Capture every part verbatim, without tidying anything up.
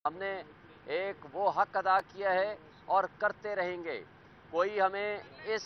हमने एक वो हक अदा किया है और करते रहेंगे। कोई हमें इस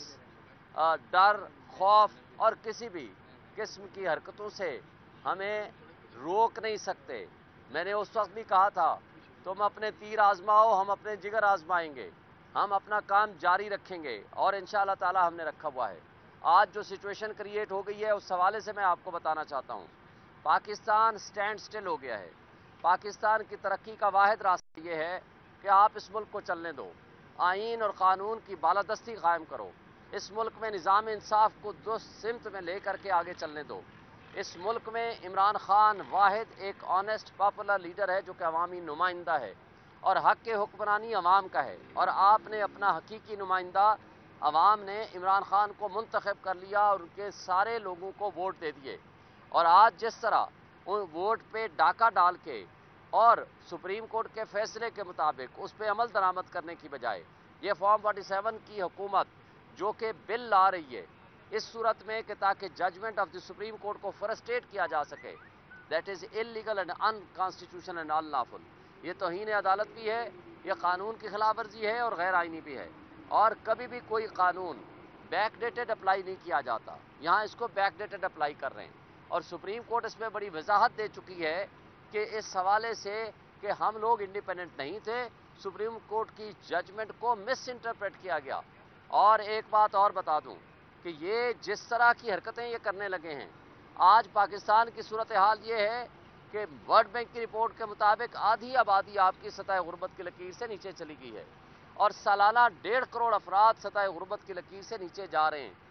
डर, खौफ और किसी भी किस्म की हरकतों से हमें रोक नहीं सकते। मैंने उस वक्त भी कहा था, तुम अपने तीर आजमाओ, हम अपने जिगर आजमाएंगे, हम अपना काम जारी रखेंगे और इंशाअल्लाह ताला हमने रखा हुआ है। आज जो सिचुएशन क्रिएट हो गई है उस हवाले से मैं आपको बताना चाहता हूँ, पाकिस्तान स्टैंड स्टिल हो गया है। पाकिस्तान की तरक्की का वाहिद रास्ता ये है कि आप इस मुल्क को चलने दो, आइन और कानून की बालादस्ती कायम करो, इस मुल्क में निज़ाम इंसाफ को दुरुस्त सिमत में लेकर के आगे चलने दो। इस मुल्क में इमरान खान वाहिद एक ऑनेस्ट पॉपुलर लीडर है जो कि अवामी नुमाइंदा है और हक के हुक्मरानी अवाम का है, और आपने अपना हकीकी नुमाइंदा अवाम ने इमरान खान को मुंतखब कर लिया और उनके सारे लोगों को वोट दे दिए। और आज जिस तरह उन वोट पे डाका डाल के और सुप्रीम कोर्ट के फैसले के मुताबिक उस पर अमल दरामद करने की बजाय ये फॉर्म सैंतालीस की हुकूमत जो कि बिल ला रही है इस सूरत में कि ताकि judgement of the Supreme Court को फ्रस्ट्रेट किया जा सके, that is illegal and unconstitutional and unlawful. ये तौहीन अदालत भी है, ये कानून की खिलाफ वर्जी है और गैर आइनी भी है। और कभी भी कोई कानून बैकडेटेड अप्लाई नहीं किया जाता, यहाँ इसको बैकडेटेड अप्लाई कर रहे हैं। और सुप्रीम कोर्ट इसमें बड़ी वजाहत दे चुकी है कि इस हवाले से कि हम लोग इंडिपेंडेंट नहीं थे, सुप्रीम कोर्ट की जजमेंट को मिस इंटरप्रेट किया गया। और एक बात और बता दूं कि ये जिस तरह की हरकतें ये करने लगे हैं, आज पाकिस्तान की सूरत हाल ये है कि वर्ल्ड बैंक की रिपोर्ट के मुताबिक आधी आबादी आपकी सतह गुर्बत की लकीर से नीचे चली गई है और सालाना डेढ़ करोड़ अफराद सतह गुर्बत की लकीर से नीचे जा रहे हैं।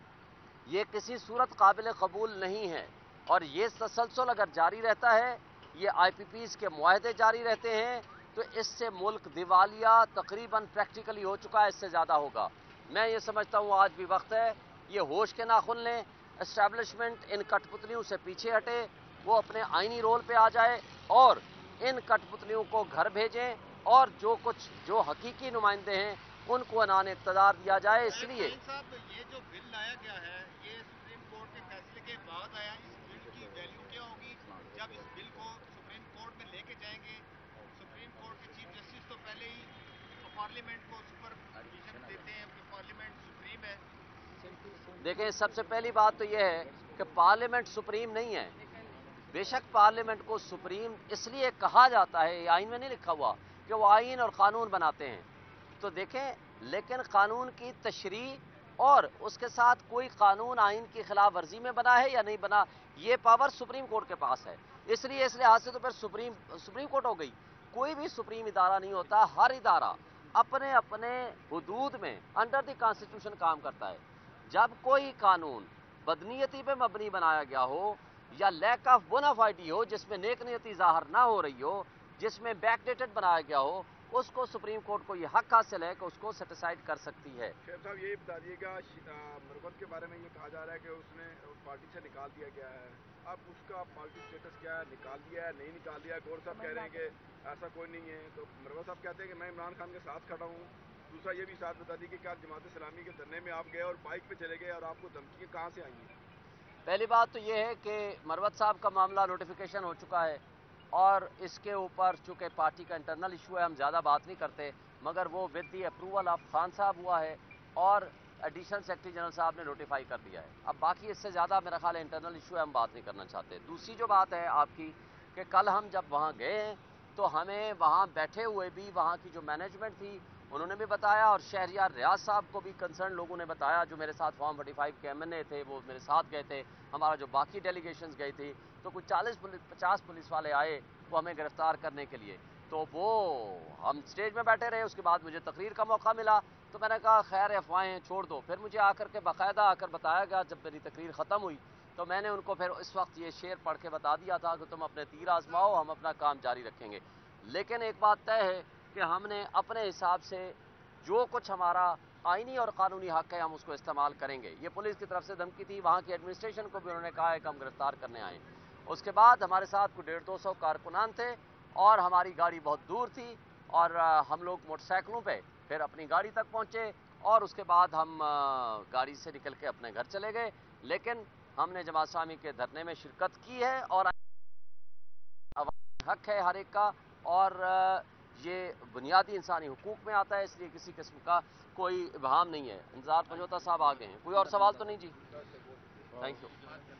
ये किसी सूरत काबिल कबूल नहीं है और ये तसलसल अगर जारी रहता है, ये आई पी पीज़ के मुआहदे जारी रहते हैं, तो इससे मुल्क दिवालिया तकरीबन प्रैक्टिकली हो चुका है, इससे ज़्यादा होगा। मैं ये समझता हूँ आज भी वक्त है ये होश के नाखुन लें, एस्टैब्लिशमेंट इन कठपुतलियों से पीछे हटे, वो अपने आइनी रोल पे आ जाए और इन कठपुतलियों को घर भेजें और जो कुछ जो हकीकी नुमाइंदे हैं उनको अनान इक़्तिदार दिया जाए। इसलिए ये जो बिल लाया गया है ये सुप्रीम कोर्ट के फैसले के बाद आया, इस बिल की वैल्यू क्या होगी जब इस बिल को सुप्रीम कोर्ट में लेके जाएंगे? सुप्रीम कोर्ट के चीफ जस्टिस तो पहले ही पार्लियामेंट को सुपरविजन देते हैं कि पार्लियामेंट सुप्रीम है। देखें, सबसे पहली बात तो यह है कि पार्लियामेंट सुप्रीम नहीं है। बेशक पार्लियामेंट को सुप्रीम इसलिए कहा जाता है, ये आइन में नहीं लिखा हुआ कि वो आइन और कानून बनाते हैं, तो देखें, लेकिन कानून की तशरीह और उसके साथ कोई कानून आइन की खिलाफ वर्जी में बना है या नहीं बना, ये पावर सुप्रीम कोर्ट के पास है। इसलिए इस लिहाज से तो फिर सुप्रीम सुप्रीम कोर्ट हो गई। कोई भी सुप्रीम इदारा नहीं होता, हर इदारा अपने अपने हुदूद में अंडर द कॉन्स्टिट्यूशन काम करता है। जब कोई कानून बदनीयती पे मबनी बनाया गया हो या लैक ऑफ बोनाफाइडी हो, जिसमें नेक नियति ज़ाहिर ना हो रही हो, जिसमें बैकडेटेड बनाया गया हो, उसको सुप्रीम कोर्ट को ये हक हासिल है कि उसको सेटिसाइड कर सकती है। शेख साहब यही बता दिएगा, मरवत के बारे में ये कहा जा रहा है कि उसने पार्टी से निकाल दिया गया है, अब उसका पार्टी स्टेटस क्या है, निकाल दिया है नहीं निकाल दिया? गौर साहब कह रहे हैं कि ऐसा कोई नहीं है, तो मरवत साहब कहते हैं कि मैं इमरान खान के साथ खड़ा हूँ। दूसरा ये भी साथ बता दी कि क्या जमात इस्लामी के धरने में आप गए और बाइक पे चले गए और आपको धमकियाँ कहाँ से आई हैं? पहली बात तो ये है कि मरवत साहब का मामला नोटिफिकेशन हो चुका है और इसके ऊपर चूँकि पार्टी का इंटरनल इशू है, हम ज़्यादा बात नहीं करते, मगर वो with the approval of Khan साहब हुआ है और एडिशनल सेक्रेटरी जनरल साहब ने नोटिफाई कर दिया है। अब बाकी इससे ज़्यादा मेरा ख्याल है इंटरनल इशू है, हम बात नहीं करना चाहते। दूसरी जो बात है आपकी कि कल हम जब वहाँ गए हैं तो हमें वहाँ बैठे हुए भी वहाँ की जो मैनेजमेंट थी उन्होंने भी बताया और शहरियार रियाज साहब को भी कंसर्न लोगों ने बताया, जो मेरे साथ फॉर्म फोर्टी फाइव के एम एन ए थे, वो मेरे साथ गए थे। हमारा जो बाकी डेलीगेशंस गई थी तो कुछ चालीस पुलिस पचास पुलिस वाले आए वो हमें गिरफ्तार करने के लिए, तो वो हम स्टेज में बैठे रहे। उसके बाद मुझे तकरीर का मौका मिला तो मैंने कहा खैर अफवाहें छोड़ दो। फिर मुझे आकर के बाकायदा आकर बताया गया, जब मेरी तकरीर ख़त्म हुई तो मैंने उनको फिर इस वक्त ये शेर पढ़ के बता दिया था कि तुम अपने तीर आजमाओ, हम अपना काम जारी रखेंगे। लेकिन एक बात तय है कि हमने अपने हिसाब से जो कुछ हमारा आइनी और कानूनी हक है हम उसको इस्तेमाल करेंगे। ये पुलिस की तरफ से धमकी थी, वहाँ की एडमिनिस्ट्रेशन को भी उन्होंने कहा है कि हम गिरफ्तार करने आए। उसके बाद हमारे साथ कुछ डेढ़ दो सौ कारकुनान थे और हमारी गाड़ी बहुत दूर थी और हम लोग मोटरसाइकिलों पे फिर अपनी गाड़ी तक पहुँचे और उसके बाद हम गाड़ी से निकल के अपने घर चले गए। लेकिन हमने जमात इस्लामी के धरने में शिरकत की है और हक है हर एक का اور یہ بنیادی انسانی حقوق میں آتا ہے، اس لیے کسی قسم کا کوئی ابہام نہیں ہے۔ انتظار پنجوتا صاحب آگے ہیں، کوئی اور سوال تو نہیں جی؟ Thank you.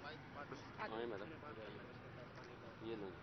یہ لوں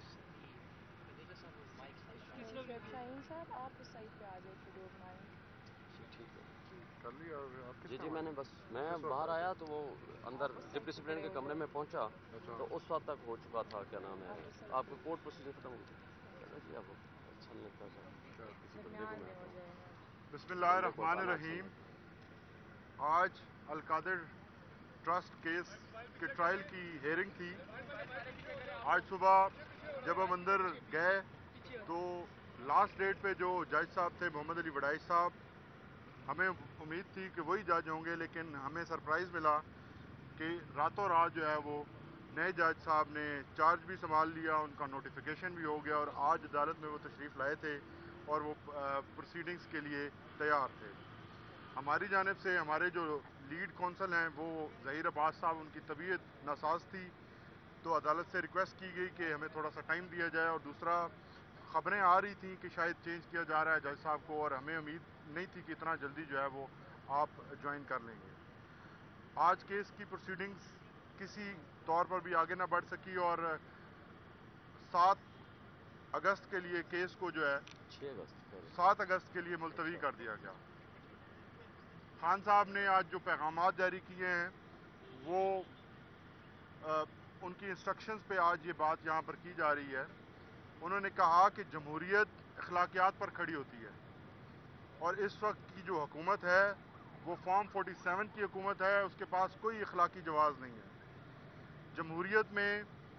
شاہین صاحب آپ اس سائڈ پہ آ جائیں کہ ڈونٹ مائنڈ۔ ٹھیک ہے کر لیا جی جی میں نے بس میں باہر آیا تو وہ اندر ڈسپلن کے کمرے میں پہنچا تو اس وقت تک ہو چکا تھا، کیا نام ہے آپ کو کورٹ پروسیجر ختم ہو گیا جی، آپ اچھا نہیں لگتا تھا کسی بندے کو میں۔ بسم اللہ الرحمن الرحیم۔ آج القادر ٹرسٹ کیس کے ٹرائل کی ہیئرنگ تھی۔ آج صبح جب ہم اندر گئے تو لاسٹ ڈیٹ پہ جو جج صاحب تھے محمد علی وڈائچ صاحب، ہمیں امید تھی کہ وہی جج ہوں گے، لیکن ہمیں سرپرائز ملا کہ راتوں رات جو ہے وہ نئے جج صاحب نے چارج بھی سنبھال لیا، ان کا نوٹیفیکیشن بھی ہو گیا اور آج عدالت میں وہ تشریف لائے تھے اور وہ پروسیڈنگز کے لیے تیار تھے۔ ہماری جانب سے ہمارے جو لیڈ کونسل ہیں وہ ظہیر عباس صاحب، ان کی طبیعت ناساز تھی تو عدالت سے ریکویسٹ کی گئی کہ ہمیں تھوڑا سا ٹائم دیا جائے، اور دوسرا خبریں آ رہی تھیں کہ شاید چینج کیا جا رہا ہے جج صاحب کو، اور ہمیں امید نہیں تھی کہ اتنا جلدی جو ہے وہ آپ جوائن کر لیں گے۔ آج کیس کی پروسیڈنگز کسی طور پر بھی آگے نہ بڑھ سکی اور سات اگست کے لیے کیس کو جو ہے سات اگست کے لیے ملتوی کر دیا گیا۔ خان صاحب نے آج جو پیغامات جاری کیے ہیں وہ آ, ان کی انسٹرکشنز پہ آج یہ بات یہاں پر کی جا رہی ہے۔ انہوں نے کہا کہ جمہوریت اخلاقیات پر کھڑی ہوتی ہے اور اس وقت کی جو حکومت ہے وہ فارم فورٹی سیون کی حکومت ہے، اس کے پاس کوئی اخلاقی جواز نہیں ہے۔ جمہوریت میں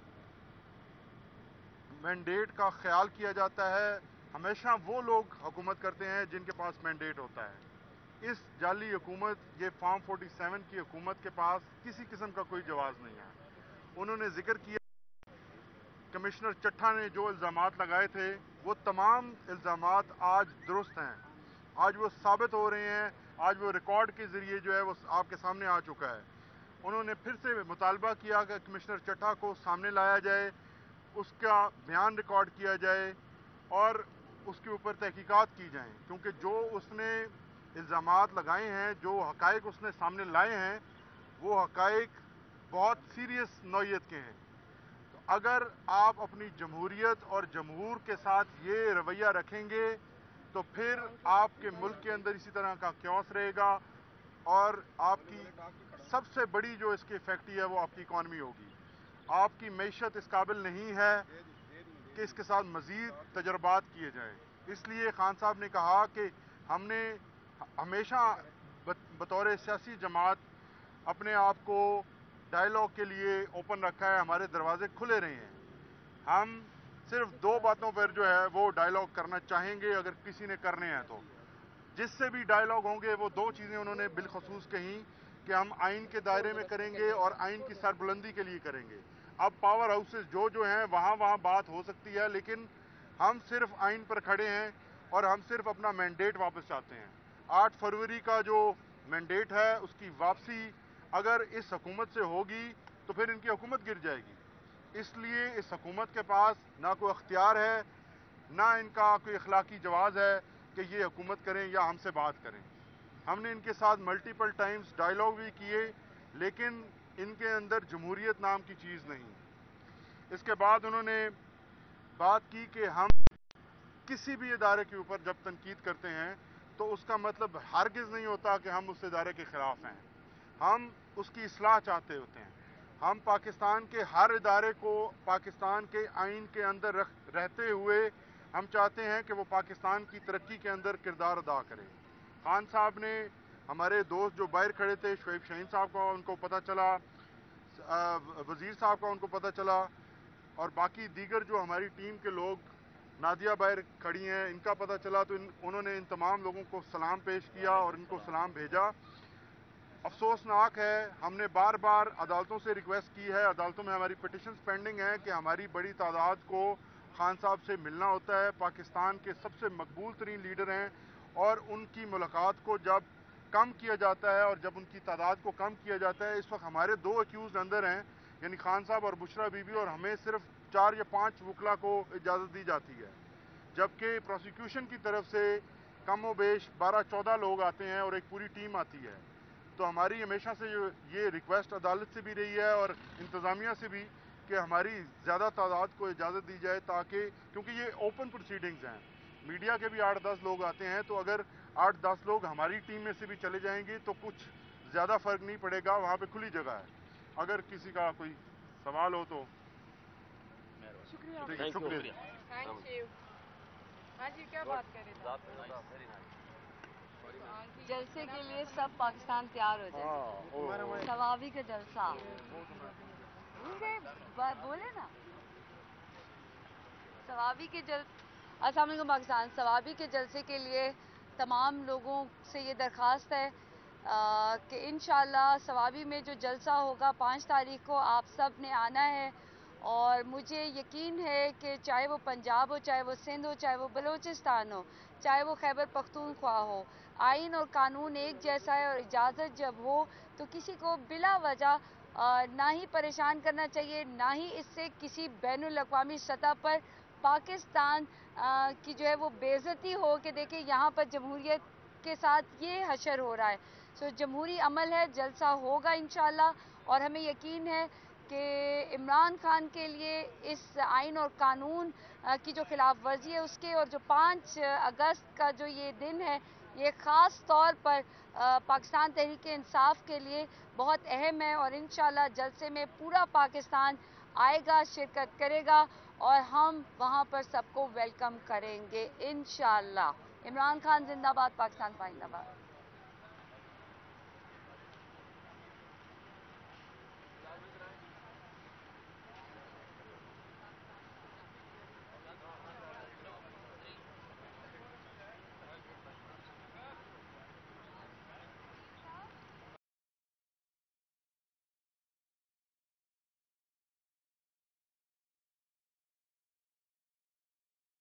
مینڈیٹ کا خیال کیا جاتا ہے، ہمیشہ وہ لوگ حکومت کرتے ہیں جن کے پاس مینڈیٹ ہوتا ہے۔ اس جعلی حکومت، یہ فارم فورٹی سیون کی حکومت کے پاس کسی قسم کا کوئی جواز نہیں ہے۔ انہوں نے ذکر کیا کمشنر چٹھا نے جو الزامات لگائے تھے وہ تمام الزامات آج درست ہیں، آج وہ ثابت ہو رہے ہیں، آج وہ ریکارڈ کے ذریعے جو ہے وہ آپ کے سامنے آ چکا ہے۔ انہوں نے پھر سے مطالبہ کیا کہ کمشنر چٹھا کو سامنے لایا جائے، اس کا بیان ریکارڈ کیا جائے اور اس کے اوپر تحقیقات کی جائیں، کیونکہ جو اس نے الزامات لگائے ہیں، جو حقائق اس نے سامنے لائے ہیں، وہ حقائق بہت سیریس نوعیت کے ہیں۔ تو اگر آپ اپنی جمہوریت اور جمہور کے ساتھ یہ رویہ رکھیں گے تو پھر آپ کے ملک کے اندر اسی طرح کا کیوس رہے گا اور آپ کی سب سے بڑی جو اس کی افیکٹ ہے وہ آپ کی اکانومی ہوگی۔ آپ کی معیشت اس قابل نہیں ہے کہ اس کے ساتھ مزید تجربات کیے جائیں۔ اس لیے خان صاحب نے کہا کہ ہم نے ہمیشہ بطور سیاسی جماعت اپنے آپ کو ڈائیلاگ کے لیے اوپن رکھا ہے، ہمارے دروازے کھلے رہے ہیں۔ ہم صرف دو باتوں پر جو ہے وہ ڈائیلاگ کرنا چاہیں گے اگر کسی نے کرنے ہیں تو، جس سے بھی ڈائیلاگ ہوں گے وہ دو چیزیں انہوں نے بالخصوص کہیں کہ ہم آئین کے دائرے میں کریں گے اور آئین کی سربلندی کے لیے کریں گے۔ اب پاور ہاؤسز جو جو ہیں وہاں وہاں بات ہو سکتی ہے، لیکن ہم صرف آئین پر کھڑے ہیں اور ہم صرف اپنا مینڈیٹ واپس چاہتے ہیں۔ آٹھ فروری کا جو مینڈیٹ ہے اس کی واپسی اگر اس حکومت سے ہوگی تو پھر ان کی حکومت گر جائے گی۔ اس لیے اس حکومت کے پاس نہ کوئی اختیار ہے، نہ ان کا کوئی اخلاقی جواز ہے کہ یہ حکومت کریں یا ہم سے بات کریں۔ ہم نے ان کے ساتھ ملٹیپل ٹائمز ڈائیلاگ بھی کیے، لیکن ان کے اندر جمہوریت نام کی چیز نہیں۔ اس کے بعد انہوں نے بات کی کہ ہم کسی بھی ادارے کے اوپر جب تنقید کرتے ہیں تو اس کا مطلب ہرگز نہیں ہوتا کہ ہم اس ادارے کے خلاف ہیں، ہم اس کی اصلاح چاہتے ہوتے ہیں۔ ہم پاکستان کے ہر ادارے کو پاکستان کے آئین کے اندر رہتے ہوئے ہم چاہتے ہیں کہ وہ پاکستان کی ترقی کے اندر کردار ادا کرے۔ خان صاحب نے ہمارے دوست جو باہر کھڑے تھے، شعیب شاہین صاحب کا ان کو پتہ چلا، وزیر صاحب کا ان کو پتہ چلا، اور باقی دیگر جو ہماری ٹیم کے لوگ، نادیہ باہر کھڑی ہیں، ان کا پتہ چلا تو ان انہوں نے ان تمام لوگوں کو سلام پیش کیا اور ان کو سلام بھیجا۔ افسوسناک ہے، ہم نے بار بار عدالتوں سے ریکویسٹ کی ہے، عدالتوں میں ہماری پٹیشنز پینڈنگ ہیں کہ ہماری بڑی تعداد کو خان صاحب سے ملنا ہوتا ہے، پاکستان کے سب سے مقبول ترین لیڈر ہیں، اور ان کی ملاقات کو جب کم کیا جاتا ہے اور جب ان کی تعداد کو کم کیا جاتا ہے، اس وقت ہمارے دو ایکیوزڈ اندر ہیں، یعنی خان صاحب اور بشرا بی بی، اور ہمیں صرف چار یا پانچ وکلا کو اجازت دی جاتی ہے۔ جبکہ پروسیکیوشن کی طرف سے کم و بیش بارہ چودہ لوگ آتے ہیں اور ایک پوری ٹیم آتی ہے. تو ہماری ہمیشہ سے یہ ریکویسٹ عدالت سے بھی رہی ہے اور انتظامیہ سے بھی کہ ہماری زیادہ تعداد کو اجازت دی جائے، تاکہ کیونکہ یہ اوپن پروسیڈنگز ہیں، میڈیا کے بھی آٹھ دس لوگ آتے ہیں، تو اگر آٹھ دس لوگ ہماری ٹیم میں سے بھی چلے جائیں گے تو کچھ زیادہ فرق نہیں پڑے گا. وہاں پہ کھلی جگہ ہے. اگر کسی کا کوئی سوال ہو تو شکریہ. شکریہ. Thank you. ہاں جی کیا بات کر رہے تھے؟ جلسے کے لیے سب پاکستان تیار ہو جائے. ثوابی کا جلسہ بولے نا. ثوابی کے جل السلام علیکم پاکستان. ثوابی کے جلسے کے لیے تمام لوگوں سے یہ درخواست ہے کہ انشاءاللہ ثوابی میں جو جلسہ ہوگا پانچ تاریخ کو آپ سب نے آنا ہے. اور مجھے یقین ہے کہ چاہے وہ پنجاب ہو، چاہے وہ سندھ ہو، چاہے وہ بلوچستان ہو، چاہے وہ خیبر پختونخوا ہو، آئین اور قانون ایک جیسا ہے. اور اجازت جب ہو تو کسی کو بلا وجہ نہ ہی پریشان کرنا چاہیے، نہ ہی اس سے کسی بین الاقوامی سطح پر پاکستان کی جو ہے وہ بے عزتی ہو کہ دیکھیں یہاں پر جمہوریت کے ساتھ یہ حشر ہو رہا ہے. سو جمہوری عمل ہے، جلسہ ہوگا انشاءاللہ. اور ہمیں یقین ہے کہ عمران خان کے لیے اس آئین اور قانون کی جو خلاف ورزی ہے اس کے، اور جو پانچ اگست کا جو یہ دن ہے، یہ خاص طور پر پاکستان تحریک انصاف کے لیے بہت اہم ہے. اور انشاءاللہ جلسے میں پورا پاکستان آئے گا، شرکت کرے گا، اور ہم وہاں پر سب کو ویلکم کریں گے انشاءاللہ. عمران خان زندہ باد، پاکستان پائندہ باد.